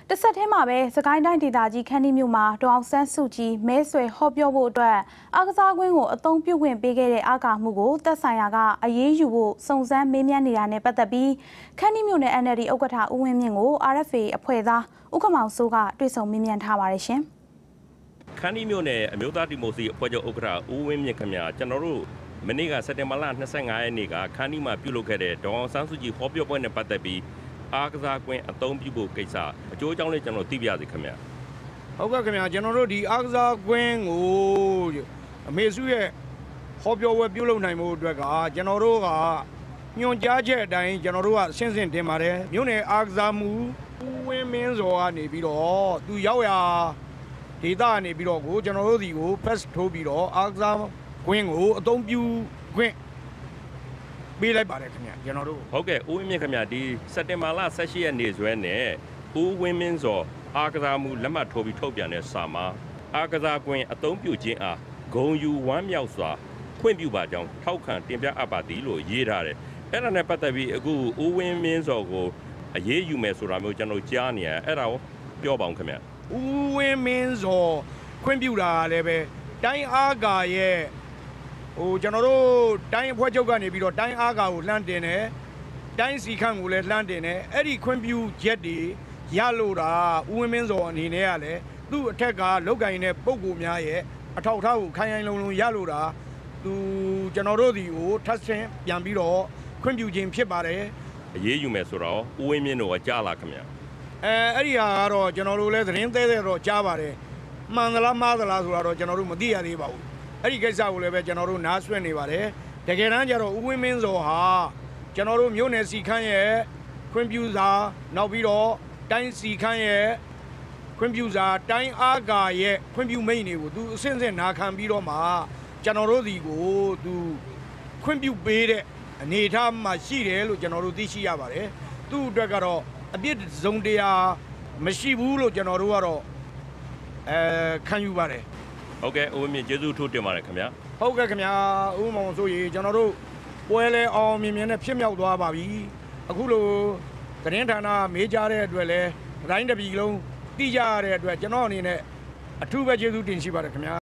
တဆက်ထဲမှာပဲစကိုင်းတိုင်းဒေသကြီးခန်းနီမြို့မှာဒေါအောင်ဆန်းစုကြည်မဲဆွယ်ဟောပြောဖို့အတွက်အားကစားကွင်းကိုအသုံးပြုခွင့်ပေးခဲ့တဲ့အာကာမှုကိုသက်ဆိုင်ရာကအရေးယူဖို့စုံစမ်းမေးမြန်းနေတာနဲ့ပတ်သက်ပြီးခန်းနီမြို့နယ် NLD ဥက္ကဋ္ဌဦးဝင်းမြင့်ကို RFA အဖွဲ့သားဦးခမောင်စိုးကတွေ့ဆုံမေးမြန်းထားပါတယ်ရှင်ခန်းနီမြို့နယ်အမျိုးသားဒီမိုကရေစီအဖွဲ့ချုပ်ဥက္ကဋ္ဌဦးဝင်းမြင့်ခင်ဗျာကျွန်တော်တို့မနေ့ကစက်တင်ဘာလ25ရက်နေ့ကခန်းနီမှာပြုလုပ်ခဲ့တဲ့ဒေါအောင်ဆန်းစုကြည်ဟောပြောပွဲနဲ့ပတ်သက်ပြီးအားကစားကွင်းအသုံးပြုဖို့ကိစ္စအကျိုးအကြောင်းလေးကျွန်တော်သိပြရစီခင်ဗျာဟုတ်ကဲ့ခင်ဗျာကျွန်တော်တို့ဒီအားကစားကွင်းကိုအမေစုရဲ့ဟောပြောပွဲပြုလုပ်နိုင်မှုအတွက်ကကျွန်တော်တို့ကညွှန်ကြားချက်အတိုင်းကျွန်တော်တို့ကဆင့်တင်ပါတယ်မြို့နယ်အားကစားမှုဦးဝင်းမင်းစောကနေပြီးတော့သူရောက်ရာဒေသကနေပြီးတော့ကိုကျွန်တော်တို့ဒီကို pass ထိုးပြီးတော့အားကစားကွင်းကိုအသုံးပြုခွင့်ပေးလိုက်ပါတယ်ခင်ဗျာကျွန်တော်တို့ဟုတ်ကဲ့ဦးဝင်းမြင့်ခင်ဗျာဒီစက်တင်ဘာလ18ရက်နေ့စွဲနဲ့ဦးဝင်းမင်းစောအားကစားမှုလက်မှတ်ထိုးပြီးထုတ်ပြန်တဲ့စာမှာအားကစားကွင်းအသုံးပြုခြင်းအားဂုံယူဝမ်းမြောက်စွာခွင့်ပြုပါကြောင်းထောက်ခံတင်ပြအပ်ပါသည်လို့ရေးထားတယ်အဲ့ဒါနဲ့ပတ်သက်ပြီးအခုဦးဝင်းမင်းစောကိုအရေးယူမယ်ဆိုတာမျိုးကျွန်တော်ကြားနေရအဲ့ဒါကိုပြောပါအောင်ခင်ဗျာဦးဝင်းမင်းစောခွင့်ပြုတာလည်းပဲတိုင်းအားကာရဲ့ကျွန်တော်တို့တိုင်းအဖွဲ့ချုပ်ကနေပြီးတော့တိုင်းအားကာကိုလှမ်းတင်တယ်တိုင်းစီခန့်ကိုလည်းလှမ်းတင်တယ်အဲ့ဒီခွင့်ပြုချက်တွေရလို့တာဦးဝင်းမင်းစောအနေနဲ့ကလည်းသူ့အထက်ကလောက်ကင်တဲ့ပုံကိုများရဲ့အထောက်အထားကိုခိုင်ခိုင်လုံလုံရလို့တာသူကျွန်တော်တို့ဒီကိုထပ်ဆင့်ပြန်ပြီးတော့ခွင့်ပြုခြင်းဖြစ်ပါတယ်အရေးယူမယ်ဆိုတော့ဦးဝင်းမင်းတို့ကကြားလာခင်ဗျအဲ့ဒီဟာကတော့ကျွန်တော်တို့လည်းသတင်းသေးသေးတော့ကြားပါတယ်မှန်သလားမှားသလားဆိုတော့ကျွန်တော်တို့မသိရသေးပါဘူးအဲ့ဒီကိစ္စကိုလည်းပဲကျွန်တော်တို့နားဆွင့်နေပါတယ်တကယ်တမ်းကျတော့ဦးဝင်းမင်းစောဟာကျွန်တော်တို့မြို့နယ်စီခန့်ရဲ့ခွင့်ပြုစာနောက်ပြီးတော့တိုင်းစီခန့်ရဲ့ခွင့်ပြုစာတိုင်းအားကာရဲ့ခွင့်ပြုမိန့်တွေကိုသူအစစ်နာခံပြီးတော့မှကျွန်တော်တို့ဒီကိုသူခွင့်ပြုပေးတဲ့အနေအထားမှာရှိတယ်လို့ကျွန်တော်တို့သိရှိရပါတယ်သူ့အတွက်ကတော့အပြစ်စုံတရားမရှိဘူးလို့ကျွန်တော်တို့ကတော့ခံယူပါတယ်ဟုတ်ကဲ့ဦးဝင်းမြင့်ကျေးဇူးထိုးတင်ပါတယ်ခင်ဗျာဟုတ်ကဲ့ခင်ဗျာဦးမောင်ဆိုရေကျွန်တော်တို့ပွဲလဲအောင်မြင်မြင်နဲ့ဖြစ်မြောက်သွားပါပြီအခုလိုသတင်းဌာနမေးကြတဲ့အတွက်လဲတိုင်းတပြည်လုံးသိကြရတဲ့အတွက်ကျွန်တော်အနေနဲ့အထူးပဲကျေးဇူးတင်ရှိပါတယ်ခင်ဗျာ